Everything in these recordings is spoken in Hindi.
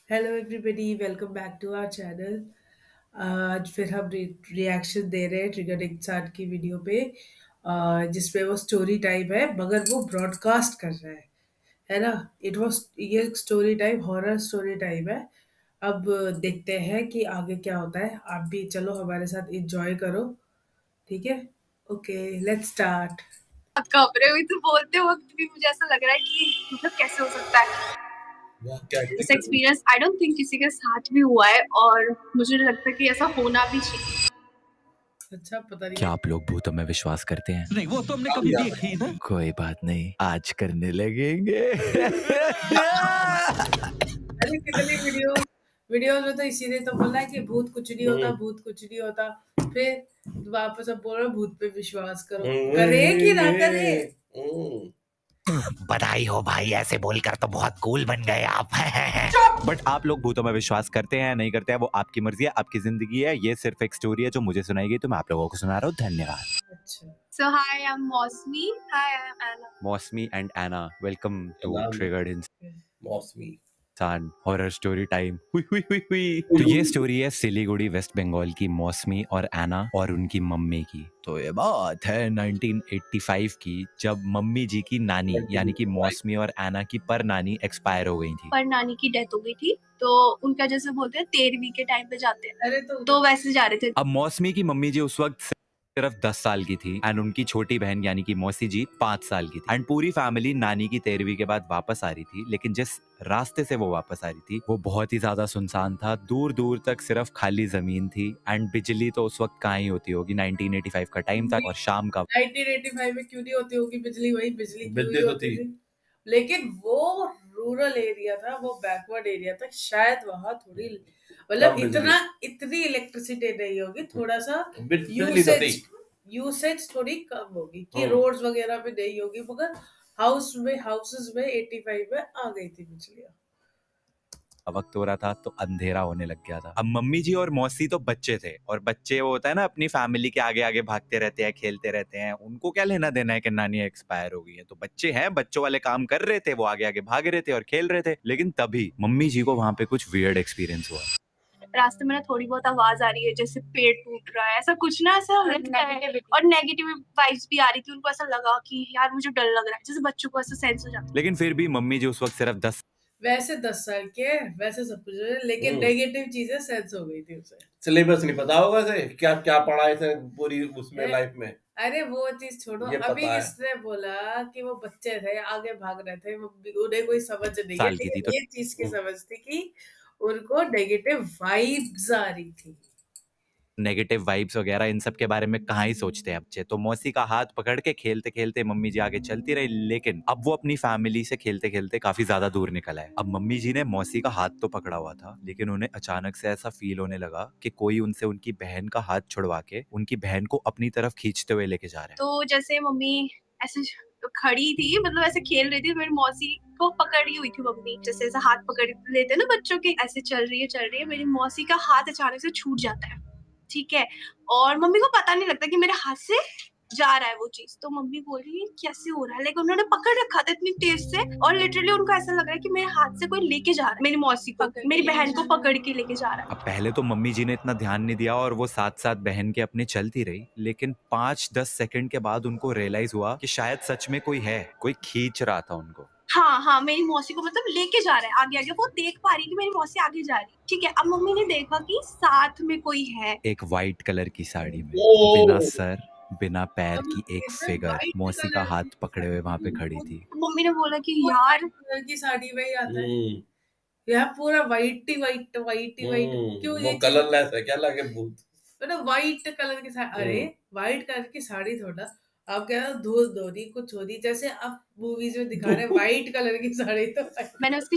Hello everybody, welcome back to our channel. आज फिर हम रिएक्शन दे रहे हैं ट्रिगर इंसान की वीडियो पे, जिसमें वो स्टोरी टाइम है मगर वो ब्रॉडकास्ट कर रहा है ना। इट वाज ये story time, horror story time है। अब देखते हैं कि आगे क्या होता है। आप भी चलो हमारे साथ एंजॉय करो, ठीक है? Okay, let's start. कमरे हुई तो बोलते वक्त भी मुझे ऐसा लग रहा है कि मतलब कैसे हो सकता है ऐसा एक्सपीरियंस। आई डोंट थिंक किसी के साथ भी हुआ है और मुझे लगता है कि ऐसा होना भी चाहिए। अच्छा, पता नहीं। क्या आप लोग भूतों में विश्वास करते हैं? नहीं, वो तो हमने कभी देखी ही नहीं। कोई बात नहीं, आज करने लगेंगे। अरे कितनी वीडियोस में तो इसी ने तो बोला है कि भूत कुछ नहीं होता, भूत कुछ नहीं होता। फिर वापस अब बोल रहे हो भूत पे विश्वास करो। करे कि ना करे? बधाई हो भाई, ऐसे बोलकर तो बहुत कूल बन गए आप। बट आप लोग भूतों में विश्वास करते हैं नहीं करते हैं, वो आपकी मर्जी है, आपकी जिंदगी है। ये सिर्फ एक स्टोरी है जो मुझे सुनाई गई, तो मैं आप लोगों को सुना रहा हूँ। धन्यवाद। अच्छा, सो हाय, I am Mousumi. Hi, I am Anna. Mousumi and Anna, welcome to triggered Mousumi Insaan horror story time. हुई हुई हुई हुई। तो ये स्टोरी है सिलीगुड़ी वेस्ट बंगाल की मौसमी और एना और उनकी मम्मी की। तो ये बात है 1985 की, जब मम्मी जी की नानी यानी कि मौसमी और एना की पर नानी एक्सपायर हो गई थी। पर नानी की डेथ हो गई थी, तो उनका जैसे बोलते हैं 13वीं के टाइम पे जाते हैं, अरे तो वैसे जा रहे थे। अब मौसमी की मम्मी जी उस वक्त सिर्फ 10 साल की थी एंड उनकी छोटी बहन यानी कि मौसी जी 5 साल की थी। एंड पूरी फैमिली नानी की 13वीं के बाद वापस आ रही थी, लेकिन जिस रास्ते से वो वापस आ रही थी वो बहुत ही ज्यादा सुनसान था। दूर दूर तक सिर्फ खाली जमीन थी एंड बिजली तो उस वक्त कहाँ ही होती होगी। 1985 का टाइम था और शाम का 1985 में क्यों नहीं होती होगी बिजली? वही बिजली क्यों बिजली नहीं तो होती थी। थी? लेकिन वो रूरल एरिया था, वो बैकवर्ड एरिया था, शायद वहां थोड़ी मतलब कम बिजली। इतनी इलेक्ट्रिसिटी नहीं होगी। थोड़ा सा बिजली तो थी। यूसेज थोड़ी कम होगी कि हम्म। रोड्स वगैरह पे नहीं होगी, मगर हाउसेस में 85 में आ गई थी बिजली। वक्त हो रहा था तो अंधेरा होने लग गया था। अब मम्मी जी और मौसी तो बच्चे थे, और बच्चे वो होता है ना अपनी फैमिली के आगे आगे भागते रहते हैं, खेलते रहते हैं। उनको क्या लेना देना है कि नानी एक्सपायर हो गई है? तो बच्चे हैं, बच्चों वाले काम कर रहे थे, वो आगे आगे भाग रहे थे और खेल रहे थे। लेकिन तभी मम्मी जी को वहां पे कुछ वियर्ड एक्सपीरियंस हुआ। रास्ते में ना थोड़ी बहुत आवाज आ रही है, जैसे पेड़ टूट रहा है, ऐसा कुछ ना, ऐसा लगता है। और नेगेटिव वाइब्स भी आ रही थी। उनको ऐसा लगा कि यार मुझे डर लग रहा है, जैसे बच्चों को ऐसा सेंस हो जाता है। लेकिन फिर भी मम्मी जी उस वक्त सिर्फ 10 वैसे 10 साल के वैसे सब कुछ है, लेकिन नेगेटिव चीजें सेंस हो गई थी उसे। सिलेबस नहीं पता होगा से क्या क्या पढ़ा है इसे पूरी उसमें लाइफ में। अरे वो चीज छोड़ो, ये अभी पता है। किसने बोला कि वो बच्चे थे आगे भाग रहे थे, उन्हें कोई समझ नहीं है, साल की थी। लेकिन तो ये चीज की समझ थी कि उनको नेगेटिव वाइब्स आ रही थी। नेगेटिव वाइब्स वगैरह इन सब के बारे में कहाँ ही सोचते हैं बच्चे। तो मौसी का हाथ पकड़ के खेलते खेलते मम्मी जी आगे चलती रही, लेकिन अब वो अपनी फैमिली से खेलते खेलते काफी ज्यादा दूर निकल आए। अब मम्मी जी ने मौसी का हाथ तो पकड़ा हुआ था, लेकिन उन्हें अचानक से ऐसा फील होने लगा कि कोई उनसे उनकी बहन का हाथ छुड़वा के उनकी बहन को अपनी तरफ खींचते हुए लेके जा रहे हैं। तो जैसे मम्मी ऐसे खड़ी थी, मतलब ऐसे खेल रही थी, मेरी मौसी को पकड़ी हुई थी मम्मी, जैसे ऐसा हाथ पकड़ लेते हैं ना बच्चों के, ऐसे चल रही है। मेरी मौसी का हाथ अचानक से छूट जाता है, ठीक है। और मम्मी को पता नहीं लगता कि मेरे हाथ से जा रहा है वो चीज। तो मम्मी बोल रही है कैसे हो रहा है, लेकिन उन्होंने पकड़ रखा था इतनी तेज से, और लिटरली उनको ऐसा लग रहा है कि मेरे हाथ से कोई लेके जा रहा है, मेरी मौसी को, मेरी बहन को पकड़ के लेके जा रहा है। अब पहले तो मम्मी जी ने इतना ध्यान नहीं दिया और वो साथ साथ बहन के अपने चलती रही, लेकिन 5-10 सेकंड के बाद उनको रियलाइज हुआ कि शायद सच में कोई है, कोई खींच रहा था उनको। हाँ, मेरी मौसी को मतलब लेके जा रहा है आगे आगे। वो देख पा रही है कि मेरी मौसी आगे जा रही है, ठीक है। अब मम्मी ने देखा कि साथ में कोई है, एक वाइट कलर की साड़ी में, ओ। बिना सर बिना पैर की एक फिगर मौसी का हाथ पकड़े हुए वहां पे खड़ी थी। मम्मी ने बोला कि यार कलर की साड़ी में ही आता है, यह पूरा वाइट ही वाइट, वाइट ही वाइट। क्यों वो ये चीज कलरलेस है, क्या लगे भूत। मतलब वाइट कलर की साड़ी? अरे वाइट कलर की साड़ी थोड़ा, आप कह रहे हो धूल धोनी कुछ होनी, जैसे आप मूवीज में दिखा रहे हैं वाइट कलर की साड़ी। तो मैंने उसके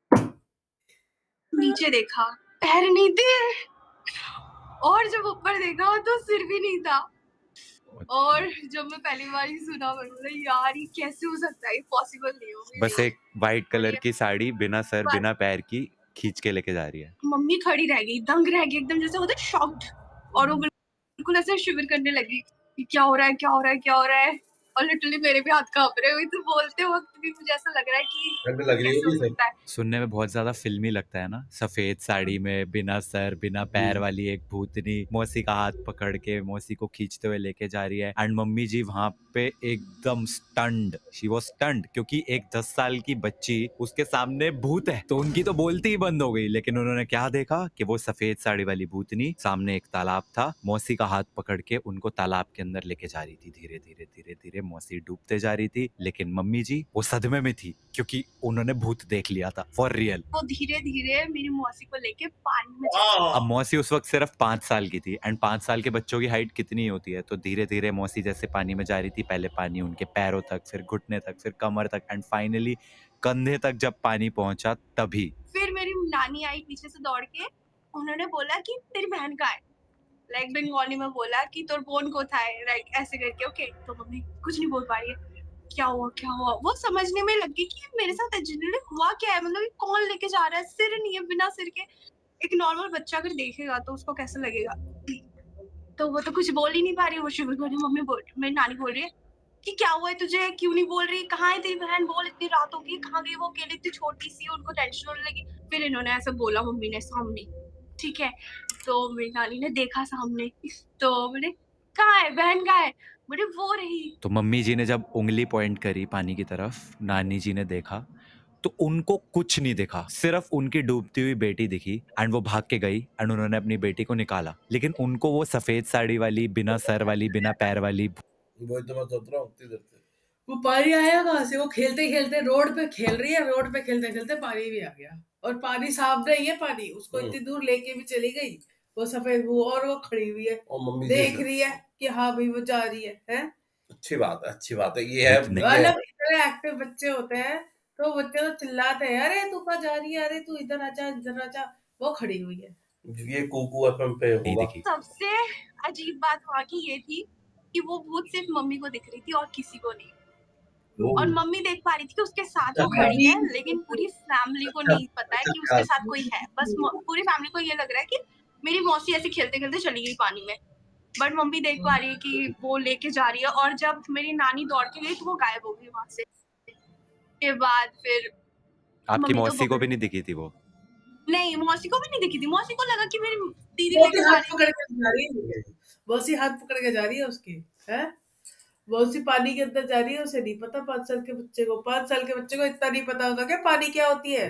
नीचे देखा, पैर नहीं थे, और जब ऊपर देखा तो सिर भी नहीं था। और जब मैं पहली बार ही सुना, मैं बोला यार ये कैसे हो सकता है, ये पॉसिबल नहीं हो। बस एक वाइट कलर की साड़ी बिना सर बिना पैर की खींच के लेके जा रही है। मम्मी खड़ी रह गई, दंग रह गई एकदम, जैसे होता शॉक्ड। और वो बिल्कुल ऐसे शिवर करने लगी कि क्या हो रहा है, क्या हो रहा है, क्या हो रहा है। और लिटरली मेरे भी हाथ कांप रहे हुए, तो बोलते वक्त भी मुझे ऐसा लग रहा है कि ठंड लग रही कैसे हो होगी सब। सकता है। सुनने में बहुत ज्यादा फिल्मी लगता है ना, सफेद साड़ी में बिना सर बिना पैर वाली एक भूतनी मौसी का हाथ पकड़ के मौसी को खींचते हुए लेके जा रही है, एंड मम्मी जी वहां पे एकदम स्टन्ड, शी वाज स्टन्ड, क्योंकि एक 10 साल की बच्ची उसके सामने भूत है, तो उनकी तो बोलती ही बंद हो गई। लेकिन उन्होंने क्या देखा कि वो सफेद साड़ी वाली भूतनी सामने एक तालाब था, मौसी का हाथ पकड़ के उनको तालाब के अंदर लेके जा रही थी। धीरे धीरे धीरे धीरे मौसी डूबते जा रही थी, लेकिन मम्मी जी वो सदमे में थी क्योंकि उन्होंने भूत देख लिया था फॉर रियल। वो धीरे धीरे मेरी मौसी को लेके पानी में अब मौसी उस वक्त सिर्फ 5 साल की थी, एंड 5 साल के बच्चों की हाइट कितनी होती है, तो धीरे धीरे मौसी जैसे पानी में जा रही थी, पहले पानी उनके पैरों तक, फिर घुटने तक, फिर कमर तक, एंड फाइनली कंधे तक जब पानी पहुंचा तभी फिर मेरी नानी आई पीछे से दौड़ के, उन्होंने बोला कि तेरी बहन कहाँ है, लाइक बंगाली में बोला कि तोर बोन को था, लाइक ऐसे करके। ओके, तो मम्मी कुछ नहीं बोल पा रही है, क्या हुआ, वो समझने में लग गई कि मेरे साथ जनरली हुआ क्या है, मतलब कौन लेके जा रहा है, सिर नहीं है, बिना सिर के। एक नॉर्मल बच्चा अगर देखेगा तो उसको कैसा लगेगा, तो वो तो कुछ बोल ही नहीं पा रही। वो शुरू बोली, मम्मी बोल, मेरी नानी बोल रही है कि क्या हुआ है तुझे, क्यों नहीं बोल रही, कहाँ है तेरी बहन, बोल, इतनी रात होगी, कहाँ गई वो, अकेली इतनी छोटी सी, उनको टेंशन होने लगी। फिर इन्होंने ऐसा बोला मम्मी ने सामने, ठीक है, तो मेरी नानी ने देखा सामने, तो बोले कहाँ है बहन, कहाँ है, बोले वो रही। तो मम्मी जी ने जब उंगली पॉइंट करी पानी की तरफ, नानी जी ने देखा तो उनको कुछ नहीं दिखा, सिर्फ उनकी डूबती हुई बेटी दिखी, एंड वो भाग के गई, एंड उन्होंने अपनी बेटी को निकाला, लेकिन उनको वो सफेद साड़ी वाली, बिना सर वाली, बिना पैर वाली वही तो मैं सोच रहा हूँ उतनी देर से। वो पानी आया कहाँ से? वो खेलते खेलते रोड पे खेल रही है, रोड पे खेलते खेलते पानी भी आ गया, और पानी साफ नहीं है, पानी उसको इतनी दूर लेके भी चली गई वो सफेद वो, और वो खड़ी हुई है, और मम्मी देख जी रही है कि हाँ भाई वो जा रही है? अच्छी बात है, ये है नहीं। ये है। मतलब इतने एक्टिव बच्चे होते हैं, तो बच्चे तो चिल्लाते हैं, अरे तू कहाँ जा रही है, अरे तू इधर आजा, इधर आजा, वो खड़ी हुई है। ये कुकू एफएम पे नहीं होगा। दिखी। सबसे अजीब बात वहाँ की ये थी कि वो भूत सिर्फ मम्मी को दिख रही थी और किसी को नहीं, और मम्मी देख पा रही थी कि उसके साथ वो खड़ी है, लेकिन पूरी फैमिली को नहीं पता है कि उसके साथ कोई है। बस पूरी फैमिली को ये लग रहा है कि मेरी मौसी ऐसे खेलते खेलते चली गई पानी में, बट मम्मी देख पा रही है कि वो लेके जा रही है। और जब मेरी नानी दौड़ के गई तो वो गायब हो गई वहां से। के बाद फिर आपकी मम्मी तो मौसी को भी नहीं दिखी थी वो? नहीं, मौसी को भी नहीं दिखी थी। मौसी को लगा कि मेरी दीदी वो लेके भी जा हाथ रही पकड़ थी। के जा रही है, वो हाथ पकड़ के जा रही है उसकी, है वो पानी के अंदर जा रही है, उसे नहीं पता। 5 साल के बच्चे को, 5 साल के बच्चे को इतना नहीं पता होता कि पानी क्या होती है।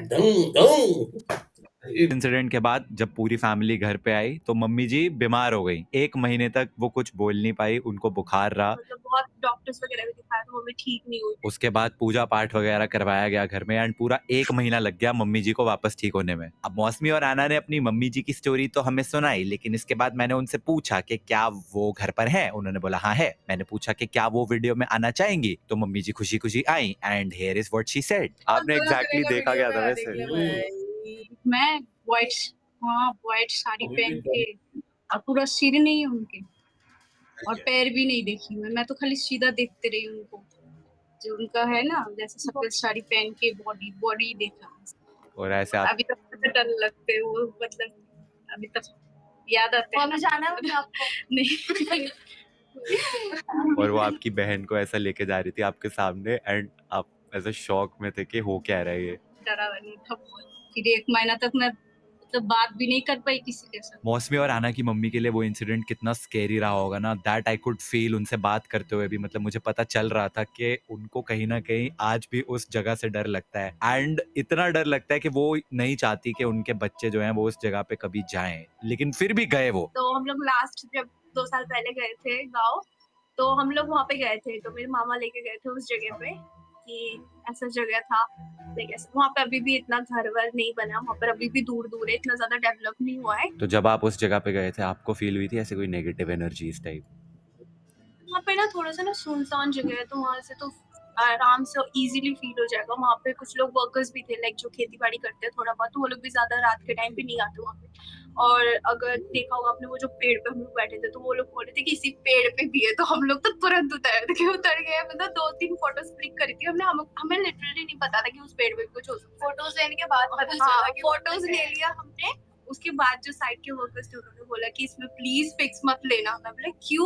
इंसिडेंट के बाद जब पूरी फैमिली घर पे आई तो मम्मी जी बीमार हो गई, 1 महीने तक वो कुछ बोल नहीं पाई, उनको बुखार रहा। मतलब बहुत डॉक्टर्स वगैरह भी दिखाया तो मम्मी ठीक नहीं हुई। उसके बाद पूजा पाठ वगैरह करवाया गया घर में, एंड पूरा 1 महीना लग गया मम्मी जी को वापस ठीक होने में। अब मौसमी और आना ने अपनी मम्मी जी की स्टोरी तो हमें सुनाई, लेकिन इसके बाद मैंने उनसे पूछा कि क्या वो घर पर है, उन्होंने बोला हाँ है। मैंने पूछा कि क्या वो वीडियो में आना चाहेंगी, तो मम्मी जी खुशी खुशी आई, and here is what she said. आपने एग्जैक्टली देखा क्या था वैसे? मैं व्हाइट साड़ी पहन के, और पूरा सिर नहीं है उनके, और पैर भी नहीं देखी मैं तो खाली सीधा देखते रही उनको, जो उनका है ना जैसे सफेद साड़ी पहन के बॉडी देखा। और ऐसे आप अभी तक तो डर लगते हैं वो, मतलब अभी तक याद आते हैं। जाना है आपको? नहीं। और वो आपकी बहन को ऐसा लेके जा रही थी आपके सामने, एंड आप ऐसे शॉक में थे कि हो क्या रहा है ये। डरा नहीं था बहुत। फिर 1 महीना तक मैं मतलब बात भी नहीं कर पाई किसी के साथ। मौसमी और आना की मम्मी के लिए वो इंसिडेंट कितना स्केरी रहा होगा ना, दैट आई कुड फील। उनसे बात करते हुए भी मतलब मुझे पता चल रहा था कि उनको कहीं ना कहीं आज भी उस जगह से डर लगता है, एंड इतना डर लगता है कि वो नहीं चाहती कि उनके बच्चे जो हैं वो उस जगह पे कभी जाएं, लेकिन फिर भी गए वो। तो हम लोग लास्ट जब 2 साल पहले गए थे गाँव, तो हम लोग वहाँ पे गए थे, तो मेरे मामा लेके गए थे उस जगह पे कि ऐसा जगह था। लेकिन वहाँ पे अभी भी इतना घर वर नहीं बना, वहाँ पर अभी भी दूर दूर है, इतना ज्यादा डेवलप नहीं हुआ है। तो जब आप उस जगह पे गए थे आपको फील हुई थी ऐसे कोई नेगेटिव एनर्जी इस टाइप? वहाँ पे ना थोड़ा सा ना सुनसान जगह है, तो वहाँ से तो आराम से इजीली फील हो जाएगा। वहाँ पे कुछ लोग वर्कर्स भी थे, लाइक जो खेती बाड़ी करते हैं थोड़ा बहुत, तो वो लोग भी ज्यादा रात के टाइम पे नहीं आते वहाँ पे। और अगर देखा होगा आपने वो जो पेड़ पे हम लोग बैठे थे, तो वो लोग बोल रहे थे कि इसी पेड़ पे भी है, तो हम लोग तो तुरंत उतर गए। मतलब 2-3 फोटोज क्लिक करी थी हमने, हमें लिटरली नहीं पता था कि उस पेड़ पे कुछ हो सकता है। फोटोज लेने के बाद पता चला कि फोटोज ले लिया हमने। उसके बाद जो साइड के वर्कर्स थे उन्होंने बोला कि इसमें प्लीज पिक्स मत लेना। मैं बोला क्यों?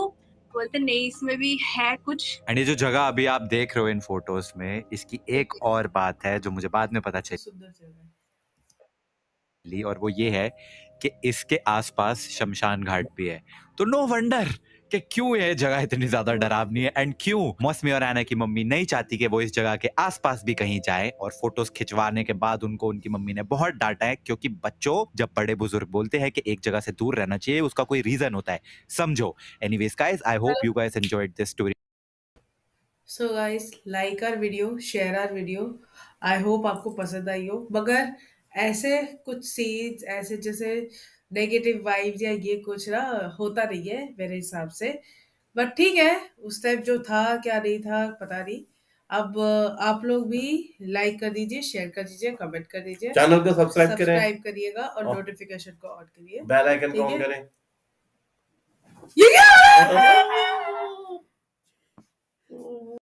बोलते नहीं इसमें भी है कुछ। एंड ये जो जगह अभी आप देख रहे हो इन फोटोज में, इसकी एक और बात है जो मुझे बाद में पता सुंदर जगह है। चली, और वो ये है कि इसके आसपास शमशान घाट भी है। तो नो वंडर कि क्यों ये जगह इतनी ज्यादा डरावनी है, एंड क्यों मौसमी और एना की मम्मी नहीं चाहती कि वो इस जगह के आसपास भी कहीं जाए। और फोटोज खिंचवाने के बाद उनको उनकी मम्मी ने बहुत डांटा है, क्योंकि बच्चों, जब बड़े बुजुर्ग बोलते हैं कि एक जगह से दूर रहना चाहिए, उसका कोई रीजन होता है, समझो। Anyways guys, I hope you guys enjoyed this story. So guys, like our video, share our video. I hope आपको पसंद आई हो। मगर ऐसे कुछ सीन्स, ऐसे जैसे नेगेटिव वाइब्स या ये कुछ ना होता नहीं है मेरे हिसाब से। बट ठीक है, उस टाइम जो था क्या नहीं था पता नहीं। अब आप लोग भी लाइक कर दीजिए, शेयर कर दीजिए, कमेंट कर दीजिए, चैनल को सब्सक्राइब करें, सब्सक्राइब करिएगा और और नोटिफिकेशन को ऑन करिए। बेल आइकन को ठीक ऑन है? करें। ये क्या?